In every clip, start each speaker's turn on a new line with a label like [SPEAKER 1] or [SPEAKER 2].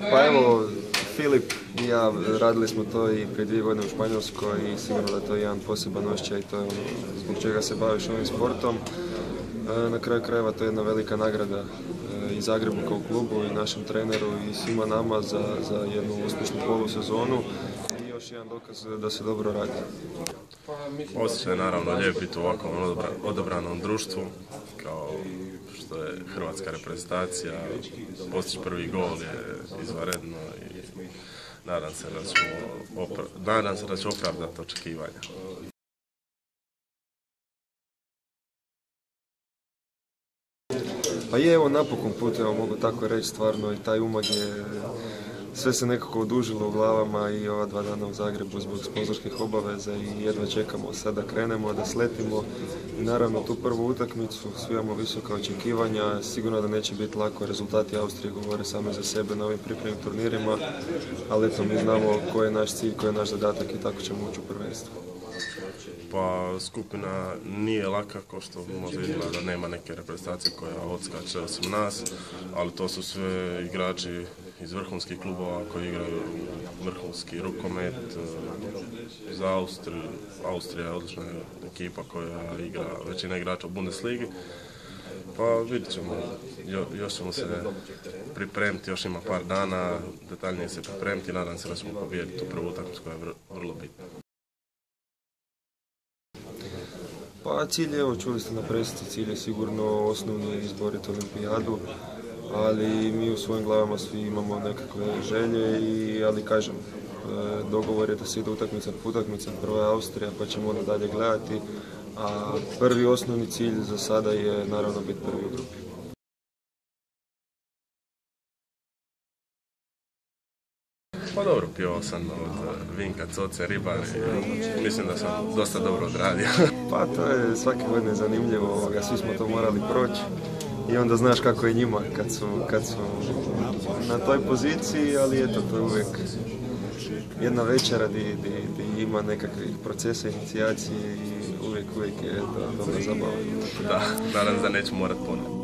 [SPEAKER 1] Pa evo, Filip i ja radili smo to i prije 2 godine u Španjolskoj i sigurno da to je jedan poseban osjećaj i to je ono zbog čega se baviš ovim sportom. Na kraju krajeva to je jedna velika nagrada i Zagrebu kao klubu i našem treneru i svima nama za jednu uspješnu polusezonu i još jedan dokaz da se dobro radi.
[SPEAKER 2] Osjećaj je naravno lijep biti u ovakvom odabranom društvu, kao što je hrvatska reprezentacija. Postići prvi gol je izvanredno i nadam se da će opravdati očekivanja.
[SPEAKER 1] Pa je, evo napokon put, evo mogu tako reći, stvarno i taj umag je, sve se nekako odužilo u glavama i ova 2 dana u Zagrebu zbog sponzorskih obaveza i jedva čekamo sad da krenemo, da sletimo. I naravno tu prvu utakmicu, svi imamo visoka očekivanja, sigurno da neće biti lako, rezultati Austrije govore sami za sebe na ovim pripremnim turnirima, ali eto mi znamo koji je naš cilj, koji je naš zadatak i tako ćemo ući u prvenstvo.
[SPEAKER 2] Pa skupina nije laka, kao što možda izgleda da nema neke reprezentacije koja odskače osim nas, ali to su sve igrači iz vrhunskih klubova koji igraju vrhunski rukomet. Za Austrija je odlična ekipa koja igra većina igrača u Bundesligi. Pa vidjet ćemo, još ćemo se pripremiti, još ima par dana, detaljnije se pripremiti i nadam se da ćemo pobijediti u prvu utakmicu koja je vrlo bitna.
[SPEAKER 1] Pa cilj je, evo čuli ste na presici, cilj je sigurno osnovni izboriti olimpijadu, ali mi u svojim glavama svi imamo nekakve želje, ali kažem, dogovor je da se ide utakmica po utakmica, prva je Austrija pa ćemo onda dalje gledati, a prvi osnovni cilj za sada je naravno biti prvi u grupi.
[SPEAKER 2] Pa dobro, pio sam od Vinka, Coce, Ribar i mislim da sam dosta dobro odradio.
[SPEAKER 1] Pa to je svake godine zanimljivo, svi smo to morali proći i onda znaš kako je njima kad su na toj poziciji, ali eto, to je uvijek jedna večera gdje ima nekakvih procesa inicijacije i uvijek je dobra zabava.
[SPEAKER 2] Da, nadam se da neću morat ponovno.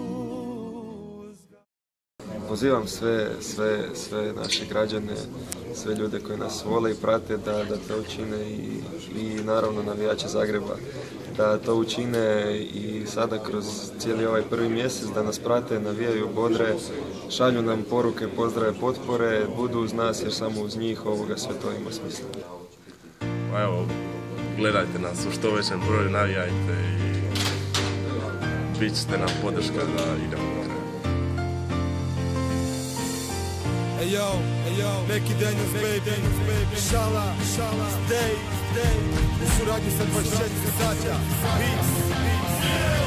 [SPEAKER 1] Pozivam sve naše građane, sve ljude koji nas vole i prate da to učine i naravno navijače Zagreba da to učine i sada kroz cijeli ovaj prvi mjesec da nas prate, navijaju, bodre, šalju nam poruke, pozdrave, potpore, budu uz nas jer samo uz njih ovoga sve to ima smisla.
[SPEAKER 2] Pa evo, gledajte nas u što većem broju, navijajte i bit ćete nam podrška da idemo na kraju.
[SPEAKER 3] Eyo, Neki Daniels, baby, šala, stay, u suradnji sa 24 sata, peace.